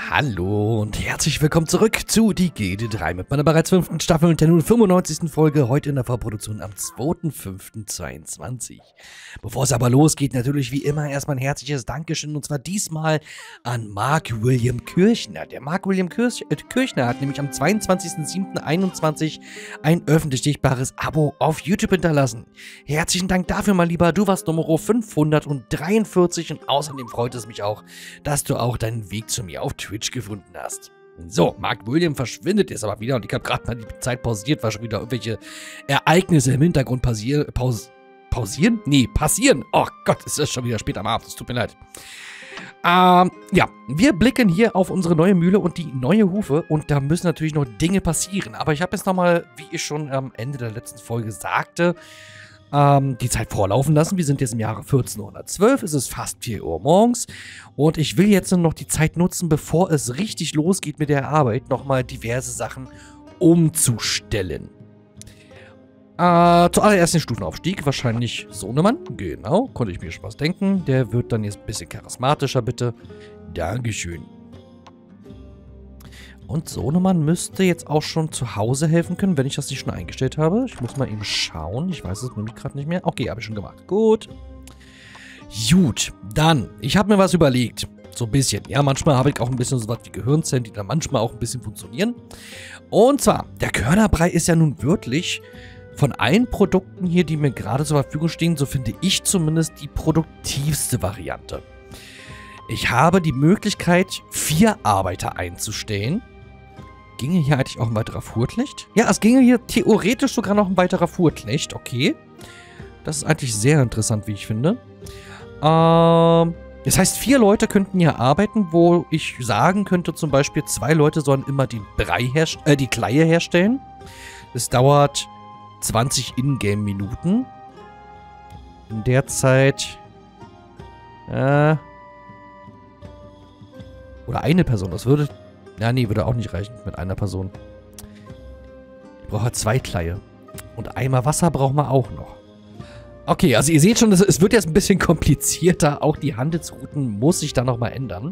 Hallo und herzlich willkommen zurück zu die GD3 mit meiner bereits 5. Staffel und der nun 95. Folge, heute in der Vorproduktion am 2.5.22. Bevor es aber losgeht, natürlich wie immer erstmal ein herzliches Dankeschön, und zwar diesmal an Mark William Kirchner. Der Mark William Kirchner hat nämlich am 22.07.21 ein öffentlich sichtbares Abo auf YouTube hinterlassen. Herzlichen Dank dafür, mein Lieber, du warst Nummer 543 und außerdem freut es mich auch, dass du auch deinen Weg zu mir auf Twitch gefunden hast. So, Mark William verschwindet jetzt aber wieder und ich habe gerade mal die Zeit pausiert, weil schon wieder irgendwelche Ereignisse im Hintergrund pausieren? Nee, passieren. Oh Gott, es ist schon wieder spät am Abend, es tut mir leid. Ja, wir blicken hier auf unsere neue Mühle und die neue Hufe und da müssen natürlich noch Dinge passieren. Aber ich habe jetzt nochmal, wie ich schon am Ende der letzten Folge sagte, die Zeit vorlaufen lassen. Wir sind jetzt im Jahre 1412, es ist fast 4 Uhr morgens und ich will jetzt noch die Zeit nutzen, bevor es richtig losgeht mit der Arbeit, nochmal diverse Sachen umzustellen. Zuallererst den Stufenaufstieg, wahrscheinlich Sohnemann, genau, konnte ich mir schon was denken. Der wird dann jetzt ein bisschen charismatischer, bitte. Dankeschön. Und Sohnemann müsste jetzt auch schon zu Hause helfen können, wenn ich das nicht schon eingestellt habe. Ich muss mal eben schauen. Ich weiß es nämlich gerade nicht mehr. Okay, habe ich schon gemacht. Gut. Gut, dann. Ich habe mir was überlegt. So ein bisschen. Ja, manchmal habe ich auch ein bisschen so was wie Gehirnzellen, die dann manchmal auch ein bisschen funktionieren. Und zwar, der Körnerbrei ist ja nun wirklich von allen Produkten hier, die mir gerade zur Verfügung stehen, so finde ich zumindest die produktivste Variante. Ich habe die Möglichkeit, 4 Arbeiter einzustellen. Ginge hier eigentlich auch ein weiterer Fuhrknecht? Ja, es ginge hier theoretisch sogar noch ein weiterer Fuhrknecht. Okay. Das ist eigentlich sehr interessant, wie ich finde. Das heißt, 4 Leute könnten hier arbeiten, wo ich sagen könnte, zum Beispiel 2 Leute sollen immer die Kleie herstellen. Es dauert 20 Ingame-Minuten. In der Zeit... Oder eine Person, das würde... Ja, nee, würde auch nicht reichen mit einer Person. Ich brauche 2 Kleie. Und einmal Wasser brauchen wir auch noch. Okay, also ihr seht schon, es wird jetzt ein bisschen komplizierter. Auch die Handelsrouten muss sich da nochmal ändern.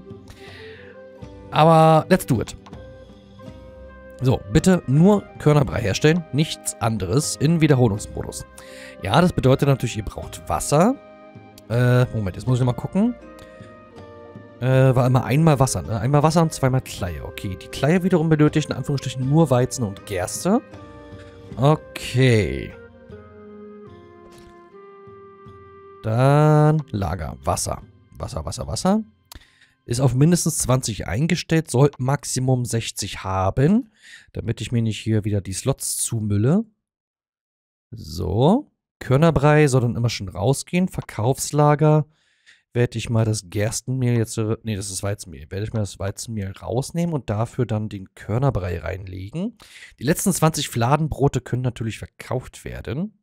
Aber let's do it. So, bitte nur Körnerbrei herstellen, nichts anderes in Wiederholungsmodus. Ja, das bedeutet natürlich, ihr braucht Wasser. Moment, jetzt muss ich mal gucken. War immer einmal Wasser, ne? Einmal Wasser und 2-mal Kleie. Okay, die Kleie wiederum benötigt in Anführungsstrichen nur Weizen und Gerste. Okay. Dann Lager. Wasser. Wasser. Ist auf mindestens 20 eingestellt, soll Maximum 60 haben, damit ich mir nicht hier wieder die Slots zumülle. So. Körnerbrei soll dann immer schon rausgehen. Verkaufslager. Werde ich mal das Gerstenmehl jetzt, nee, das ist Weizenmehl, werde ich mal das Weizenmehl rausnehmen und dafür dann den Körnerbrei reinlegen. Die letzten 20 Fladenbrote können natürlich verkauft werden.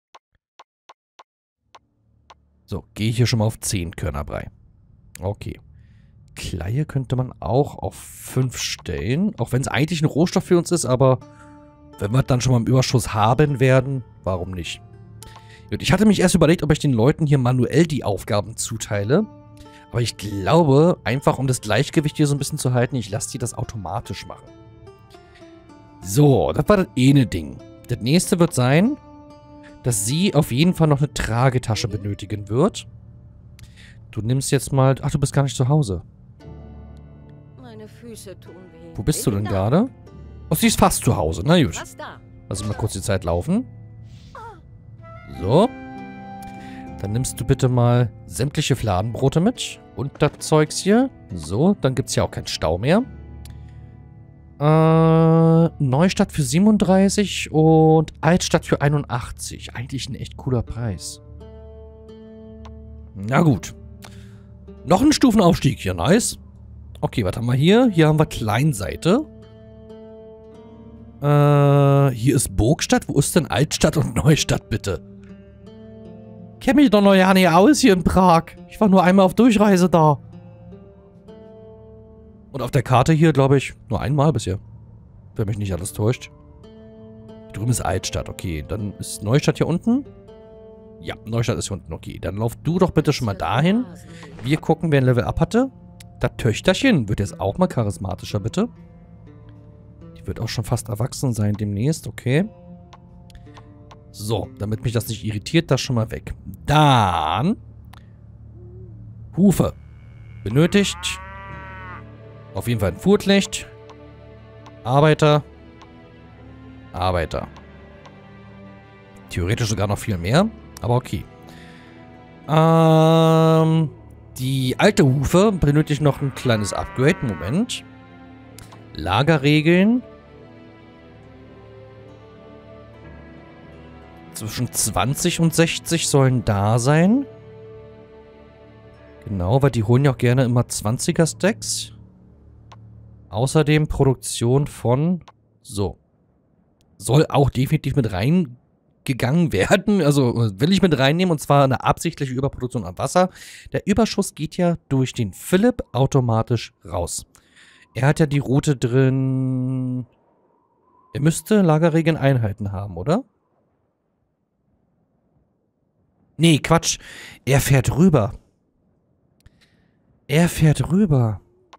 So, gehe ich hier schon mal auf 10 Körnerbrei. Okay. Kleie könnte man auch auf 5 stellen, auch wenn es eigentlich ein Rohstoff für uns ist, aber wenn wir dann schon mal im Überschuss haben werden, warum nicht? Gut, ich hatte mich erst überlegt, ob ich den Leuten hier manuell die Aufgaben zuteile. Aber ich glaube, einfach um das Gleichgewicht hier so ein bisschen zu halten, ich lasse die das automatisch machen. So, das war das eine Ding. Das nächste wird sein, dass sie auf jeden Fall noch eine Tragetasche benötigen wird. Du nimmst jetzt mal... Ach, du bist gar nicht zu Hause. Meine Füße tun weh. Wo bist du denn gerade? Oh, sie ist fast zu Hause. Na gut. Lass mal kurz die Zeit laufen. So. Dann nimmst du bitte mal sämtliche Fladenbrote mit. Und das Zeugs hier. So, dann gibt es ja auch keinen Stau mehr. Neustadt für 37 und Altstadt für 81. Eigentlich ein echt cooler Preis. Na gut. Noch ein Stufenaufstieg hier, nice. Okay, was haben wir hier? Hier haben wir Kleinseite. Hier ist Burgstadt. Wo ist denn Altstadt und Neustadt, bitte? Kenne mich doch noch ja nicht aus hier in Prag. Ich war nur einmal auf Durchreise da. Und auf der Karte hier, glaube ich, nur einmal bisher. Wenn mich nicht alles täuscht. Hier drüben ist Altstadt, okay. Dann ist Neustadt hier unten. Ja, Neustadt ist hier unten, okay. Dann lauf du doch bitte schon mal dahin. Wir gucken, wer ein Level Up hatte. Das Töchterchen wird jetzt auch mal charismatischer, bitte. Die wird auch schon fast erwachsen sein demnächst, okay. So, damit mich das nicht irritiert, das schon mal weg. Dann Hufe. Benötigt. Auf jeden Fall ein Fuhrknecht. Arbeiter. Arbeiter. Theoretisch sogar noch viel mehr, aber okay. Die alte Hufe benötigt noch ein kleines Upgrade. Moment. Lagerregeln. Zwischen 20 und 60 sollen da sein. Genau, weil die holen ja auch gerne immer 20er Stacks. Außerdem Produktion von... So. Soll auch definitiv mit reingegangen werden. Also will ich mit reinnehmen. Und zwar eine absichtliche Überproduktion an Wasser. Der Überschuss geht ja durch den Philipp automatisch raus. Er hat ja die Route drin... Er müsste Lagerregeln Einheiten haben, oder? Nee, Quatsch. Er fährt rüber. Er fährt rüber.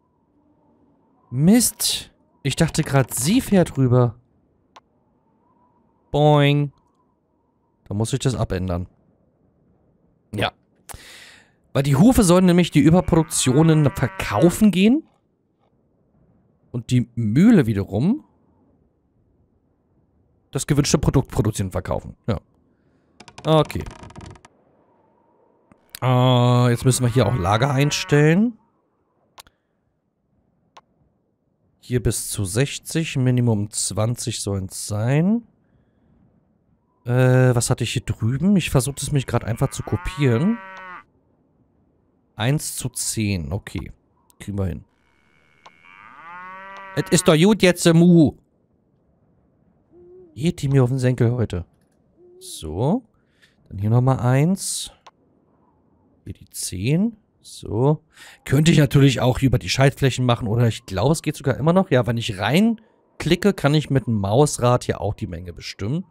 Mist. Ich dachte gerade, sie fährt rüber. Boing. Da muss ich das abändern. Ja. Weil die Hufe sollen nämlich die Überproduktionen verkaufen gehen. Und die Mühle wiederum das gewünschte Produkt produzieren und verkaufen. Ja. Okay. Jetzt müssen wir hier auch Lager einstellen. Hier bis zu 60. Minimum 20 sollen es sein. Was hatte ich hier drüben? Ich versuche es mich gerade einfach zu kopieren. 1:10. Okay. Kriegen wir hin. Es ist doch gut jetzt, Mu. Geht die mir auf den Senkel heute. So. Dann hier nochmal 1. Hier die 10. So. Könnte ich natürlich auch über die Schaltflächen machen. Oder ich glaube, es geht sogar immer noch. Ja, wenn ich reinklicke, kann ich mit dem Mausrad hier auch die Menge bestimmen.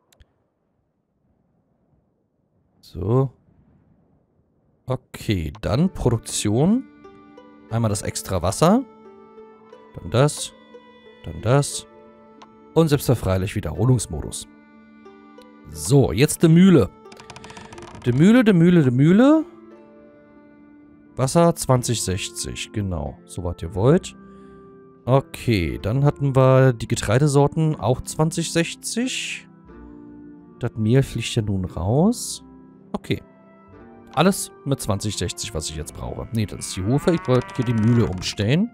So. Okay, dann Produktion. Einmal das extra Wasser. Dann das. Dann das. Und selbstverfreilich Wiederholungsmodus. So, jetzt die Mühle. Die Mühle. Wasser 2060, genau. So was ihr wollt. Okay, dann hatten wir die Getreidesorten auch 2060. Das Mehl fliegt ja nun raus. Okay. Alles mit 2060, was ich jetzt brauche. Ne, das ist die Hufe. Ich wollte hier die Mühle umstellen.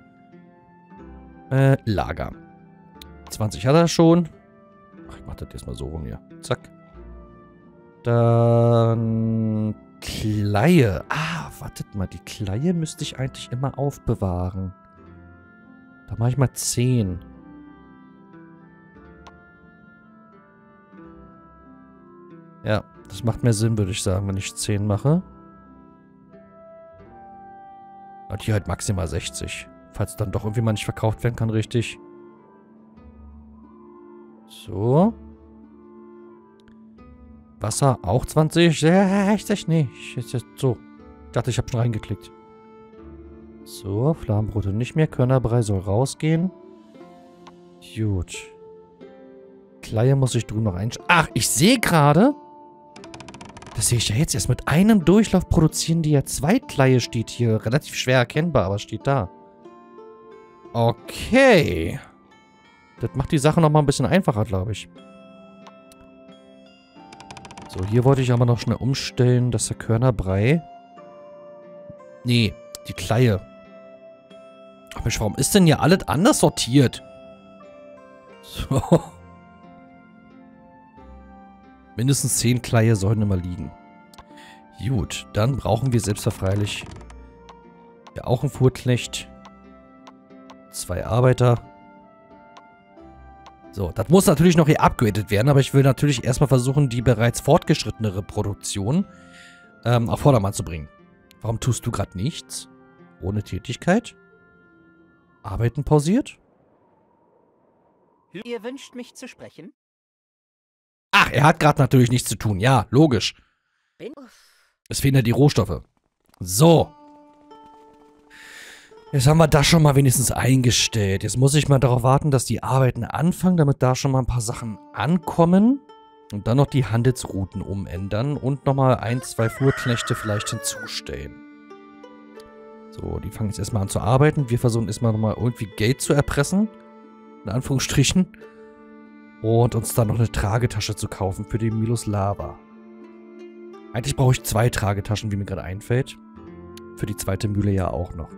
Lager. 20 hat er schon. Ach, ich mach das erstmal so rum hier. Zack. Dann Kleie. Ah, wartet mal. Die Kleie müsste ich eigentlich immer aufbewahren. Da mache ich mal 10. Ja, das macht mehr Sinn, würde ich sagen, wenn ich 10 mache. Und hier halt maximal 60. Falls dann doch irgendwie mal nicht verkauft werden kann, richtig. So. Wasser auch 20. Echt nicht. So. Ich dachte, ich habe schon reingeklickt. So, Fladenbrote nicht mehr. Körnerbrei soll rausgehen. Gut. Kleie muss ich drüben noch einstellen. Ach, ich sehe gerade. Das sehe ich ja jetzt erst. Mit einem Durchlauf produzieren die ja 2 Kleie, steht hier. Relativ schwer erkennbar, aber steht da. Okay. Das macht die Sache nochmal ein bisschen einfacher, glaube ich. So, hier wollte ich aber noch schnell umstellen, dass der Körnerbrei... Nee, die Kleie. Ach Mensch, warum ist denn hier alles anders sortiert? So. Mindestens 10 Kleie sollen immer liegen. Gut, dann brauchen wir selbstverfreilich ja auch einen Fuhrknecht. 2 Arbeiter. So, das muss natürlich noch hier upgradet werden, aber ich will natürlich erstmal versuchen, die bereits fortgeschrittenere Produktion auf Vordermann zu bringen. Warum tust du gerade nichts? Ohne Tätigkeit? Arbeiten pausiert? Ihr wünscht mich zu sprechen? Ach, er hat gerade natürlich nichts zu tun. Ja, logisch. Es fehlen ja die Rohstoffe. So. Jetzt haben wir das schon mal wenigstens eingestellt. Jetzt muss ich mal darauf warten, dass die Arbeiten anfangen, damit da schon mal ein paar Sachen ankommen. Und dann noch die Handelsrouten umändern und nochmal 1, 2 Fuhrknechte vielleicht hinzustellen. So, die fangen jetzt erstmal an zu arbeiten. Wir versuchen erstmal nochmal irgendwie Geld zu erpressen. In Anführungsstrichen. Und uns dann noch eine Tragetasche zu kaufen für den Miloslava. Eigentlich brauche ich 2 Tragetaschen, wie mir gerade einfällt. Für die zweite Mühle ja auch noch.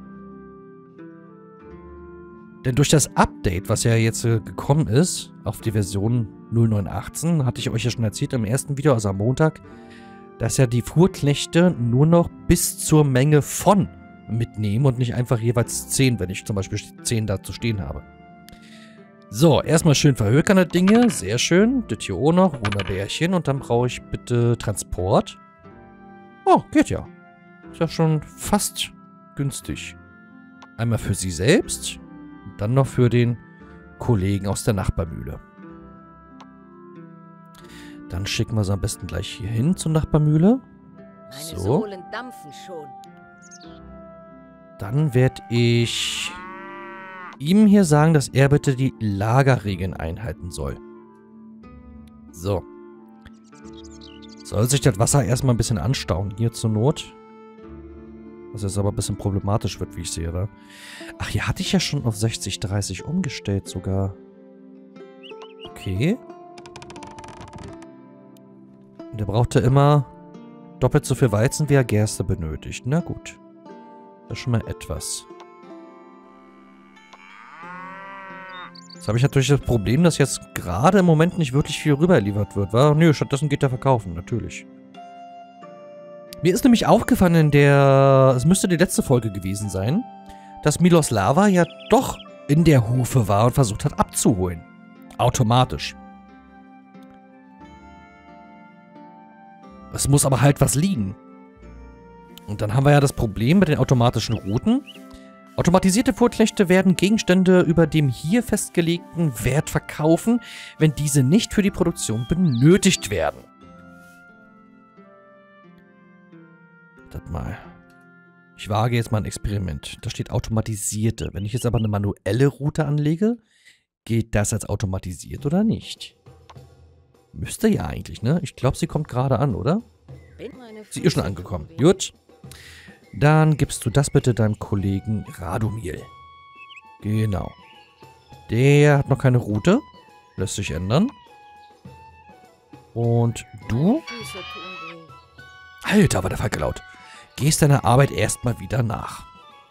Denn durch das Update, was ja jetzt gekommen ist, auf die Version 0918, hatte ich euch ja schon erzählt im ersten Video, also am Montag, dass ja die Fuhrknechte nur noch bis zur Menge von mitnehmen und nicht einfach jeweils 10, wenn ich zum Beispiel 10 da zu stehen habe. So, erstmal schön verhökernde Dinge, sehr schön. Das hier auch noch, Wunderbärchen. Und dann brauche ich bitte Transport. Oh, geht ja. Ist ja schon fast günstig. Einmal für sie selbst. Und dann noch für den Kollegen aus der Nachbarmühle. Dann schicken wir sie am besten gleich hier hin zur Nachbarmühle. Meine So. Sohlen dampfen schon. Dann werde ich ihm hier sagen, dass er bitte die Lagerregeln einhalten soll. So. Soll sich das Wasser erstmal ein bisschen anstauen, hier zur Not. Was jetzt aber ein bisschen problematisch wird, wie ich sehe, oder? Ach, hier hatte ich ja schon auf 60-30 umgestellt sogar. Okay. Und er brauchte immer doppelt so viel Weizen, wie er Gerste benötigt. Na gut. Das ist schon mal etwas. Jetzt habe ich natürlich das Problem, dass jetzt gerade im Moment nicht wirklich viel rübergeliefert wird, wa? Nö, stattdessen geht er verkaufen, natürlich. Mir ist nämlich aufgefallen in der... Es müsste die letzte Folge gewesen sein, dass Miloslava ja doch in der Hufe war und versucht hat abzuholen. Automatisch. Es muss aber halt was liegen. Und dann haben wir ja das Problem mit den automatischen Routen. Automatisierte Fuhrknechte werden Gegenstände über dem hier festgelegten Wert verkaufen, wenn diese nicht für die Produktion benötigt werden. Wartet mal. Ich wage jetzt mal ein Experiment. Da steht automatisierte. Wenn ich jetzt aber eine manuelle Route anlege, geht das als automatisiert oder nicht? Müsste ja eigentlich, ne? Ich glaube, sie kommt gerade an, oder? Sie ist schon angekommen. Gut. Dann gibst du das bitte deinem Kollegen Radomil. Genau. Der hat noch keine Route. Lässt sich ändern. Und du? Alter, war der Fackel laut. Gehst deiner Arbeit erstmal wieder nach.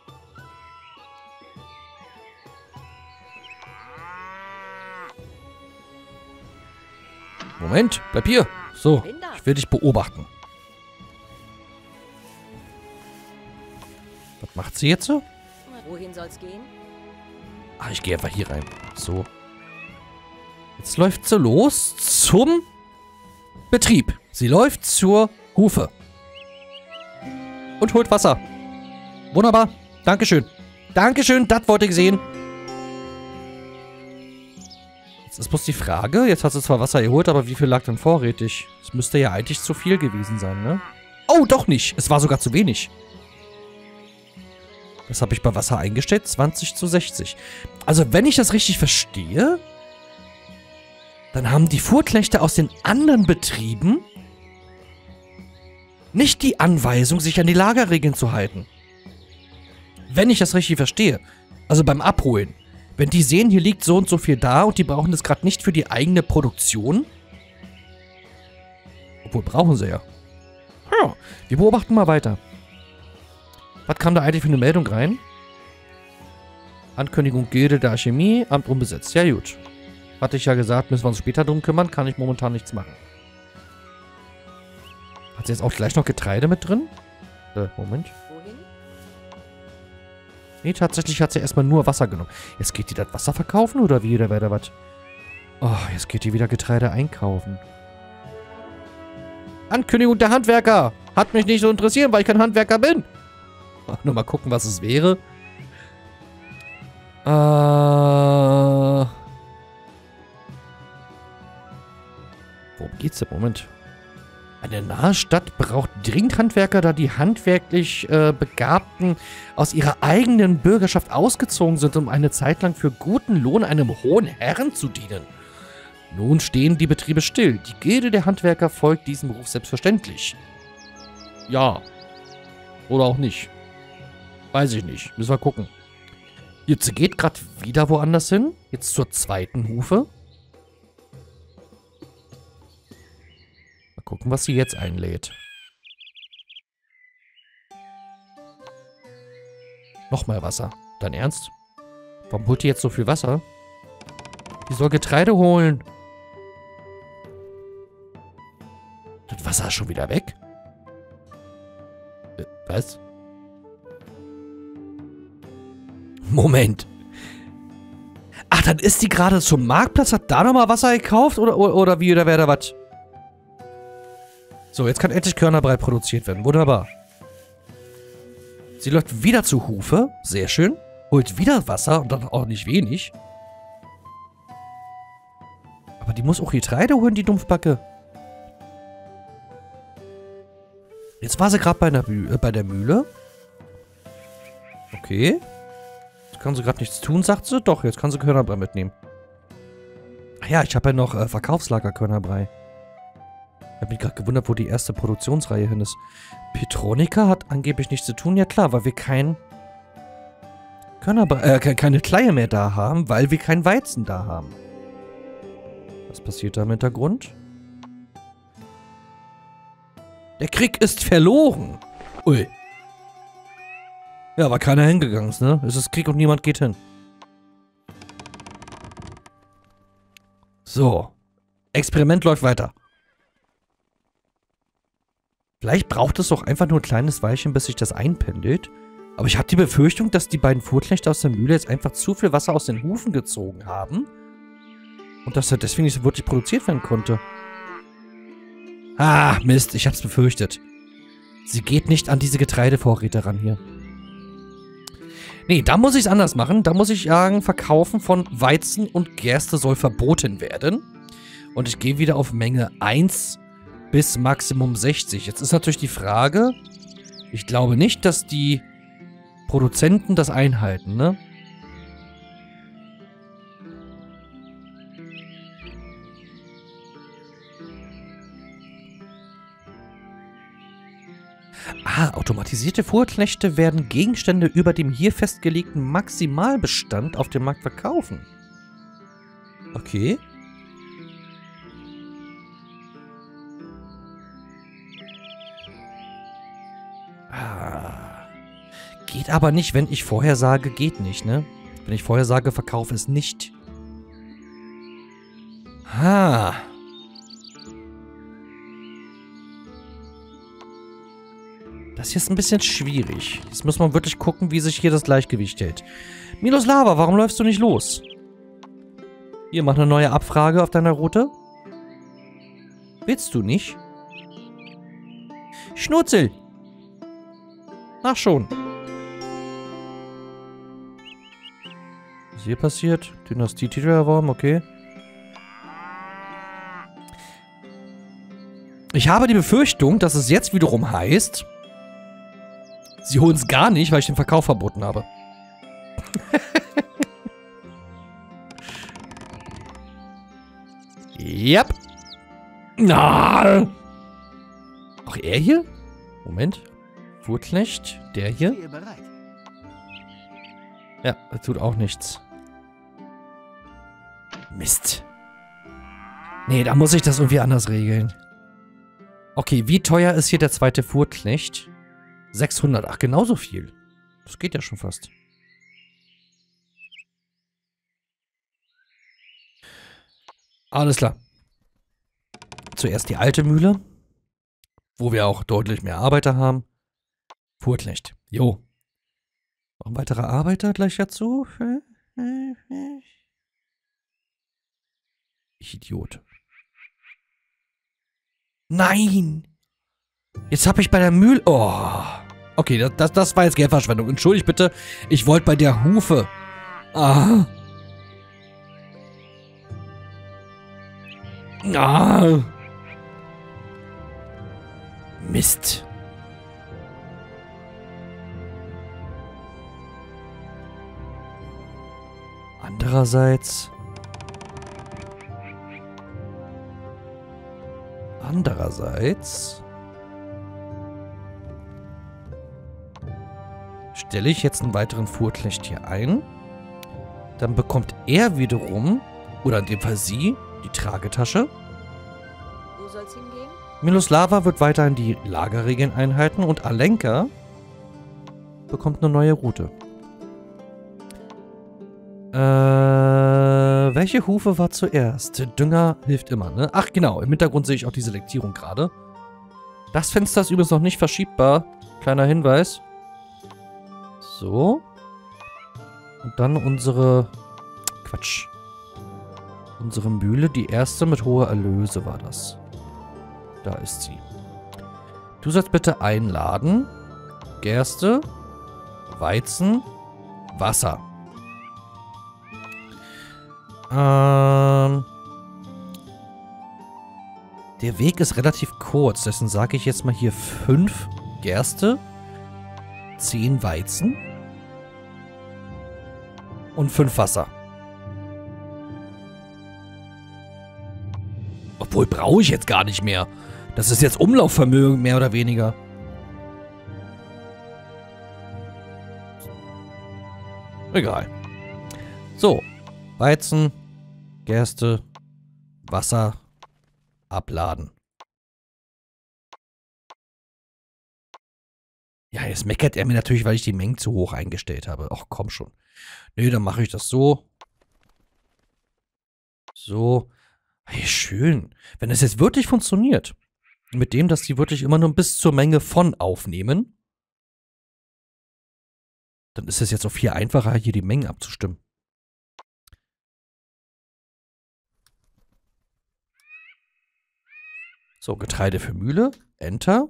Moment, bleib hier. So, ich will dich beobachten. Was macht sie jetzt so? Wohin soll's gehen? Ach, ich gehe einfach hier rein. So. Jetzt läuft sie los zum Betrieb. Sie läuft zur Hufe. Und holt Wasser. Wunderbar. Dankeschön. Dankeschön, das wollte ich sehen. Jetzt ist bloß die Frage. Jetzt hat sie zwar Wasser geholt, aber wie viel lag denn vorrätig? Es müsste ja eigentlich zu viel gewesen sein, ne? Oh, doch nicht. Es war sogar zu wenig. Das habe ich bei Wasser eingestellt. 20:60. Also, wenn ich das richtig verstehe, dann haben die Fuhrknechte aus den anderen Betrieben nicht die Anweisung, sich an die Lagerregeln zu halten. Wenn ich das richtig verstehe. Also beim Abholen. Wenn die sehen, hier liegt so und so viel da und die brauchen das gerade nicht für die eigene Produktion. Obwohl, brauchen sie ja. Ja, wir beobachten mal weiter. Was kam da eigentlich für eine Meldung rein? Ankündigung Gilde der Alchemie, Amt unbesetzt. Ja gut. Hatte ich ja gesagt, müssen wir uns später drum kümmern, kann ich momentan nichts machen. Hat sie jetzt auch gleich noch Getreide mit drin? Moment. Wohin? Nee, tatsächlich hat sie erstmal nur Wasser genommen. Jetzt geht die das Wasser verkaufen oder wie? Oder weiter was? Oh, jetzt geht die wieder Getreide einkaufen. Ankündigung der Handwerker. Hat mich nicht so interessieren, weil ich kein Handwerker bin. Nur mal gucken, was es wäre. Worum geht's denn? Moment. Eine nahe Stadt braucht dringend Handwerker, da die handwerklich Begabten aus ihrer eigenen Bürgerschaft ausgezogen sind, um eine Zeit lang für guten Lohn einem hohen Herren zu dienen. Nun stehen die Betriebe still. Die Gilde der Handwerker folgt diesem Beruf selbstverständlich. Ja. Oder auch nicht. Weiß ich nicht. Müssen wir gucken. Jetzt geht gerade wieder woanders hin. Jetzt zur zweiten Hufe. Mal gucken, was sie jetzt einlädt. Nochmal Wasser. Dein Ernst? Warum holt die jetzt so viel Wasser? Die soll Getreide holen. Das Wasser ist schon wieder weg? Was? Moment. Ach, dann ist die gerade zum Marktplatz, hat da nochmal Wasser gekauft? Oder wie, oder wer da was? So, jetzt kann endlich Körnerbrei produziert werden. Wunderbar. Sie läuft wieder zu Hufe. Sehr schön. Holt wieder Wasser und dann auch nicht wenig. Aber die muss auch Getreide holen, die Dumpfbacke. Jetzt war sie gerade bei der Mühle. Okay. Jetzt kann sie gerade nichts tun, sagt sie. Doch, jetzt kann sie Körnerbrei mitnehmen. Ach ja, ich habe ja noch Verkaufslager Körnerbrei. Ich habe mich gerade gewundert, wo die erste Produktionsreihe hin ist. Petronica hat angeblich nichts zu tun. Ja klar, weil wir keine Kleie mehr da haben, weil wir kein Weizen da haben. Was passiert da im Hintergrund? Der Krieg ist verloren. Ui. Ja, war keiner hingegangen, ne? Es ist Krieg und niemand geht hin. So. Experiment läuft weiter. Vielleicht braucht es doch einfach nur ein kleines Weilchen, bis sich das einpendelt. Aber ich habe die Befürchtung, dass die beiden Fuhrknechte aus der Mühle jetzt einfach zu viel Wasser aus den Hufen gezogen haben. Und dass er deswegen nicht so wirklich produziert werden konnte. Ah, Mist, ich hab's befürchtet. Sie geht nicht an diese Getreidevorräte ran hier. Nee, da muss ich es anders machen. Da muss ich sagen, Verkaufen von Weizen und Gerste soll verboten werden. Und ich gehe wieder auf Menge 1 bis Maximum 60. Jetzt ist natürlich die Frage, ich glaube nicht, dass die Produzenten das einhalten, ne? Ah, automatisierte Fuhrknechte werden Gegenstände über dem hier festgelegten Maximalbestand auf dem Markt verkaufen. Okay. Ah. Geht aber nicht, wenn ich vorher sage, geht nicht, ne? Wenn ich vorher sage, verkauf es nicht. Ah. Das hier ist ein bisschen schwierig. Jetzt muss man wirklich gucken, wie sich hier das Gleichgewicht hält. Miloslava, warum läufst du nicht los? Hier, mach eine neue Abfrage auf deiner Route. Willst du nicht? Schnurzel! Ach schon. Was ist hier passiert? Dynastie-Titel erworben, okay. Ich habe die Befürchtung, dass es jetzt wiederum heißt, sie holen es gar nicht, weil ich den Verkauf verboten habe. Yep. Na. Auch er hier? Moment. Fuhrknecht. Der hier? Ja, das tut auch nichts. Mist. Nee, da muss ich das irgendwie anders regeln. Okay, wie teuer ist hier der zweite Fuhrknecht? 600. Ach, genauso viel. Das geht ja schon fast. Alles klar. Zuerst die alte Mühle, wo wir auch deutlich mehr Arbeiter haben. Fuhrknecht. Jo. Noch ein weiterer Arbeiter gleich dazu. Ich Idiot. Nein! Jetzt habe ich bei der Mühle... Oh. Okay, das war jetzt Geldverschwendung. Entschuldigt bitte. Ich wollte bei der Hufe. Ah. Ah. Mist. Andererseits stelle ich jetzt einen weiteren Fuhrknecht hier ein. Dann bekommt er wiederum, oder in dem Fall sie, die Tragetasche. Wo soll's hingehen? Miloslava wird weiterhin die Lagerregeln einhalten und Alenka bekommt eine neue Route. Welche Hufe war zuerst? Dünger hilft immer, ne? Ach genau, im Hintergrund sehe ich auch die Selektierung gerade. Das Fenster ist übrigens noch nicht verschiebbar. Kleiner Hinweis. So. Und dann unsere... Quatsch. Unsere Mühle, die erste mit hoher Erlöse war das. Da ist sie. Du sollst bitte einladen. Gerste, Weizen, Wasser. Der Weg ist relativ kurz, deswegen sage ich jetzt mal hier 5 Gerste, 10 Weizen und 5 Wasser. Obwohl, brauche ich jetzt gar nicht mehr. Das ist jetzt Umlaufvermögen, mehr oder weniger. Egal. So, Weizen, Gerste, Wasser, abladen. Ja, jetzt meckert er mir natürlich, weil ich die Mengen zu hoch eingestellt habe. Ach, komm schon. Nee, dann mache ich das so. So. Hey, schön. Wenn das jetzt wirklich funktioniert, mit dem, dass die wirklich immer nur bis zur Menge von aufnehmen, dann ist es jetzt auch viel einfacher, hier die Mengen abzustimmen. So, Getreide für Mühle. Enter.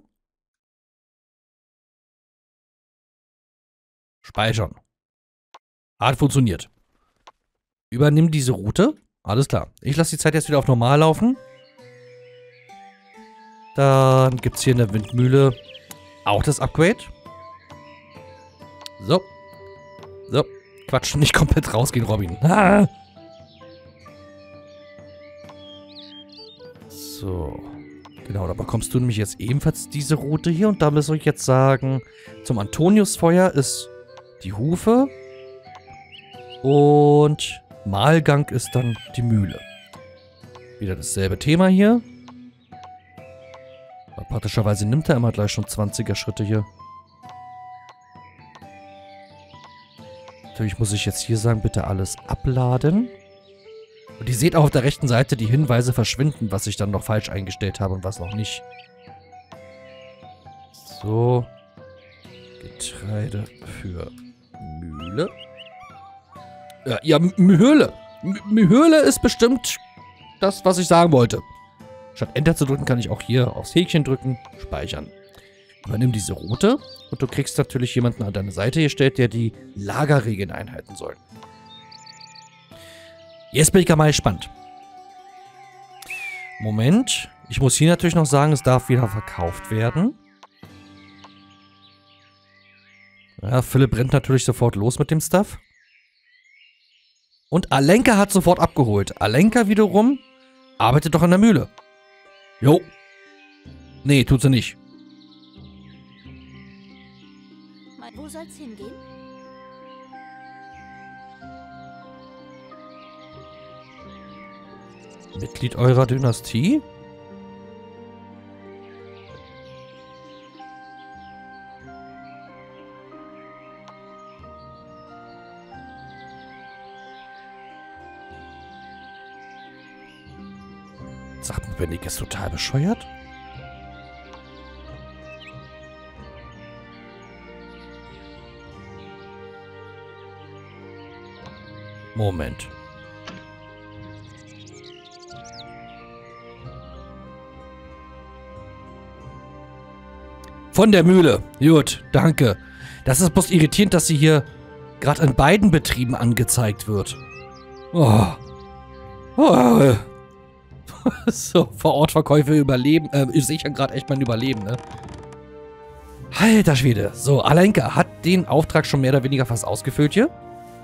Speichern. Hat funktioniert. Übernimm diese Route. Alles klar. Ich lasse die Zeit jetzt wieder auf normal laufen. Dann gibt es hier in der Windmühle auch das Upgrade. So. So. Quatsch, nicht komplett rausgehen, Robin. Ah. So. Genau, da bekommst du nämlich jetzt ebenfalls diese Route hier. Und da muss ich jetzt sagen, zum Antoniusfeuer ist die Hufe. Und Mahlgang ist dann die Mühle. Wieder dasselbe Thema hier. Aber praktischerweise nimmt er immer gleich schon 20er Schritte hier. Natürlich muss ich jetzt hier sagen, bitte alles abladen. Und ihr seht auch auf der rechten Seite die Hinweise verschwinden, was ich dann noch falsch eingestellt habe und was noch nicht. So. Getreide für Mühle. Ja, Mühle. Mühle ist bestimmt das, was ich sagen wollte. Statt Enter zu drücken, kann ich auch hier aufs Häkchen drücken, speichern. Übernimm diese Route und du kriegst natürlich jemanden an deine Seite gestellt, der die Lagerregeln einhalten soll. Jetzt bin ich mal gespannt. Moment. Ich muss hier natürlich noch sagen, es darf wieder verkauft werden. Ja, Philipp rennt natürlich sofort los mit dem Stuff. Und Alenka hat sofort abgeholt. Alenka wiederum arbeitet doch an der Mühle. Jo. Nee, tut sie nicht. Wo soll's hingehen? Mitglied eurer Dynastie? Sagt man, Bennig ist total bescheuert? Moment. Von der Mühle. Gut, danke. Das ist bloß irritierend, dass sie hier gerade in beiden Betrieben angezeigt wird. Oh. Oh. So, Vor-Ort-Verkäufe überleben. Ich sehe ja gerade echt mein Überleben, ne? Alter Schwede. So, Alenka hat den Auftrag schon mehr oder weniger fast ausgefüllt hier.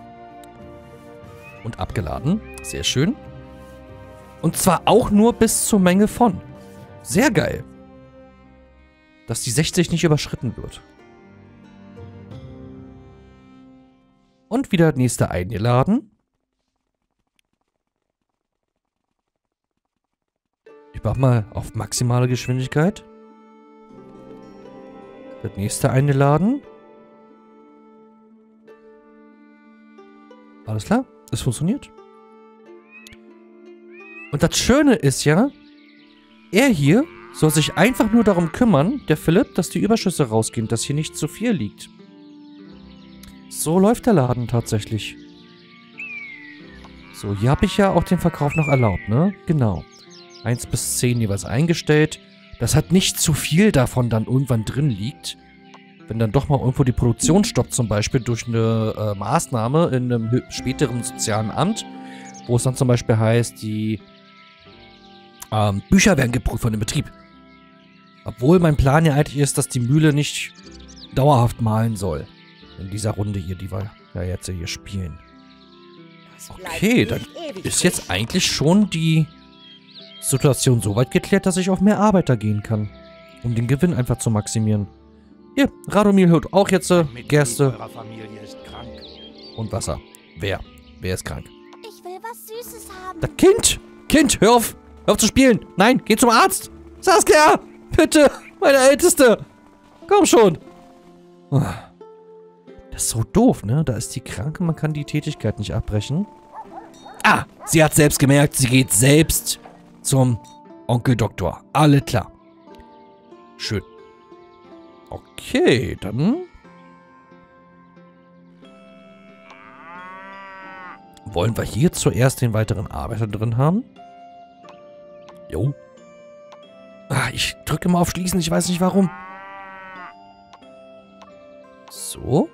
Und abgeladen. Sehr schön. Und zwar auch nur bis zur Menge von. Sehr geil. Dass die 60 nicht überschritten wird. Und wieder nächste eingeladen. Ich mach mal auf maximale Geschwindigkeit. Das nächste eingeladen. Alles klar, es funktioniert. Und das Schöne ist ja, er hier soll sich einfach nur darum kümmern, der Philipp, dass die Überschüsse rausgehen, dass hier nicht zu viel liegt. So läuft der Laden tatsächlich. So, hier habe ich ja auch den Verkauf noch erlaubt, ne? Genau. 1 bis 10 jeweils eingestellt. Das hat nicht zu viel davon dann irgendwann drin liegt. Wenn dann doch mal irgendwo die Produktion stoppt, zum Beispiel durch eine Maßnahme in einem späteren sozialen Amt, wo es dann zum Beispiel heißt, die Bücher werden geprüft von dem Betrieb. Obwohl mein Plan ja eigentlich ist, dass die Mühle nicht dauerhaft mahlen soll. In dieser Runde hier, die wir ja jetzt hier spielen. Okay, dann ist jetzt eigentlich schon die Situation so weit geklärt, dass ich auf mehr Arbeiter gehen kann. Um den Gewinn einfach zu maximieren. Hier, Radomil hört auch jetzt Gerste. Und Wasser. Wer? Wer ist krank? Ich will was Süßes haben. Das Kind! Kind, hör auf! Hör auf zu spielen! Nein, geh zum Arzt! Saskia! Bitte! Meine Älteste! Komm schon! Das ist so doof, ne? Da ist die Kranke, man kann die Tätigkeit nicht abbrechen. Ah! Sie hat selbst gemerkt, sie geht selbst zum Onkel Doktor. Alle klar. Schön. Okay, dann wollen wir hier zuerst den weiteren Arbeiter drin haben. Jo. Ah, ich drücke mal auf Schließen, ich weiß nicht warum. So.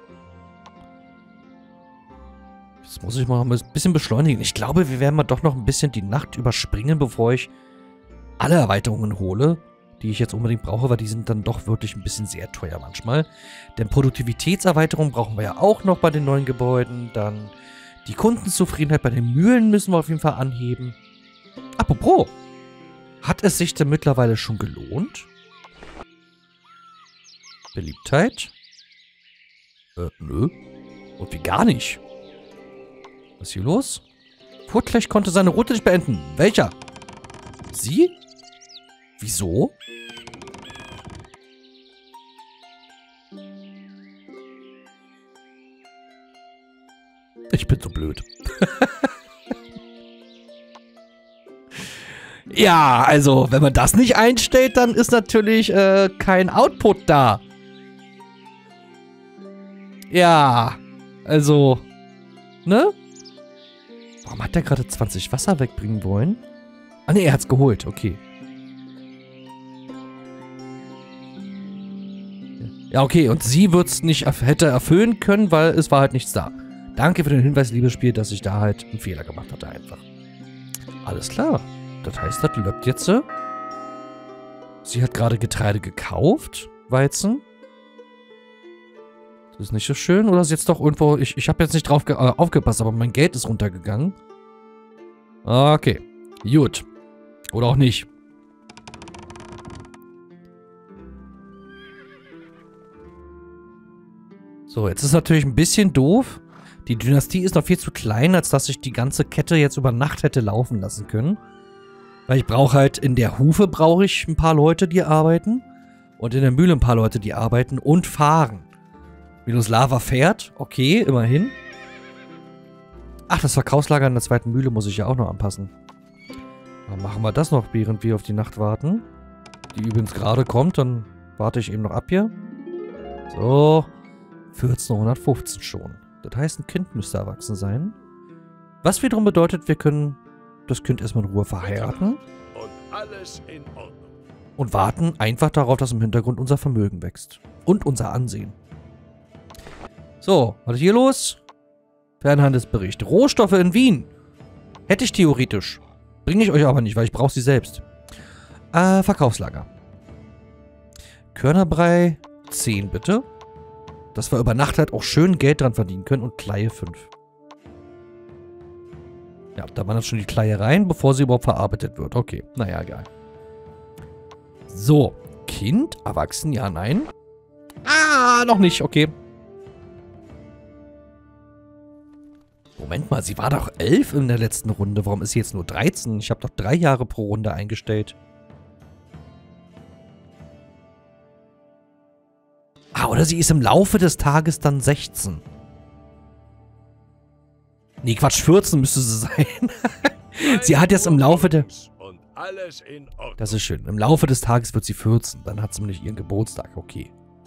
Jetzt muss ich mal ein bisschen beschleunigen. Ich glaube, wir werden mal doch noch ein bisschen die Nacht überspringen, bevor ich alle Erweiterungen hole, die ich jetzt unbedingt brauche, weil die sind dann doch wirklich ein bisschen sehr teuer manchmal. Denn Produktivitätserweiterung brauchen wir ja auch noch bei den neuen Gebäuden. Dann die Kundenzufriedenheit bei den Mühlen müssen wir auf jeden Fall anheben. Apropos, hat es sich denn mittlerweile schon gelohnt? Beliebtheit? Nö. Und wie gar nicht. Was ist hier los? Furtlecht konnte seine Route nicht beenden. Welcher? Sie? Wieso? Ich bin so blöd. Ja, also, wenn man das nicht einstellt, dann ist natürlich kein Output da. Ja, also, ne? Warum hat der gerade 20 Wasser wegbringen wollen? Ah, ne, er hat's geholt, okay. Ja, okay, und sie wird's nicht hätte erfüllen können, weil es war halt nichts da. Danke für den Hinweis, liebes Spiel, dass ich da halt einen Fehler gemacht hatte einfach. Alles klar. Das heißt, das läuft jetzt. Sie hat gerade Getreide gekauft. Weizen. Das ist nicht so schön. Oder ist jetzt doch irgendwo... Ich habe jetzt nicht drauf aufgepasst, aber mein Geld ist runtergegangen. Okay. Gut. Oder auch nicht. So, jetzt ist natürlich ein bisschen doof. Die Dynastie ist noch viel zu klein, als dass ich die ganze Kette jetzt über Nacht hätte laufen lassen können. Weil ich brauche halt, in der Hufe brauche ich ein paar Leute, die arbeiten. Und in der Mühle ein paar Leute, die arbeiten und fahren. Miloslava fährt. Okay, immerhin. Ach, das Verkaufslager in der zweiten Mühle muss ich ja auch noch anpassen. Dann machen wir das noch, während wir auf die Nacht warten. Die übrigens gerade kommt, dann warte ich eben noch ab hier. So. 1415 schon. Das heißt, ein Kind müsste erwachsen sein. Was wiederum bedeutet, wir können das Kind erstmal in Ruhe verheiraten. Und alles in Ordnung. Und warten einfach darauf, dass im Hintergrund unser Vermögen wächst. Und unser Ansehen. So, was ist hier los? Fernhandelsbericht. Rohstoffe in Wien. Hätte ich theoretisch. Bringe ich euch aber nicht, weil ich brauche sie selbst. Verkaufslager. Körnerbrei 10 bitte. Dass wir über Nacht halt auch schön Geld dran verdienen können und Kleie 5. Ja, da wandert schon die Kleie rein, bevor sie überhaupt verarbeitet wird. Okay, naja, egal. So, Kind, erwachsen, ja, nein. Ah, noch nicht, okay. Moment mal, sie war doch 11 in der letzten Runde. Warum ist sie jetzt nur 13? Ich habe doch 3 Jahre pro Runde eingestellt. Ah, oder sie ist im Laufe des Tages dann 16. Nee, Quatsch, 14 müsste sie sein. Sie hat jetzt im Laufe der... Und alles in Ordnung. Das ist schön. Im Laufe des Tages wird sie 14. Dann hat sie nämlich ihren Geburtstag. Okay.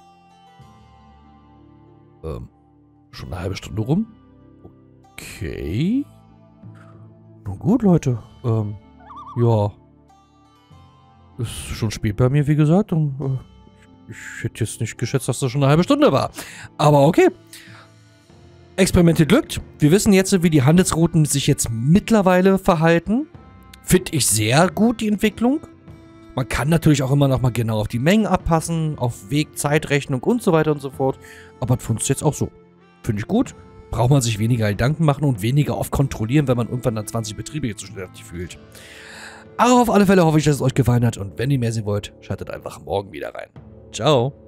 Schon eine halbe Stunde rum? Okay. Nun gut, Leute. Ja. Ist schon spät bei mir, wie gesagt. Und, ich hätte jetzt nicht geschätzt, dass das schon eine halbe Stunde war. Aber okay. Experiment glückt. Wir wissen jetzt, wie die Handelsrouten sich jetzt mittlerweile verhalten. Finde ich sehr gut, die Entwicklung. Man kann natürlich auch immer noch mal genau auf die Mengen abpassen, auf Weg, Zeitrechnung und so weiter und so fort. Aber das funktioniert jetzt auch so. Finde ich gut. Braucht man sich weniger Gedanken machen und weniger oft kontrollieren, wenn man irgendwann dann 20 Betriebe jetzt so schnell fühlt. Aber auf alle Fälle hoffe ich, dass es euch gefallen hat. Und wenn ihr mehr sehen wollt, schaltet einfach morgen wieder rein. Ciao.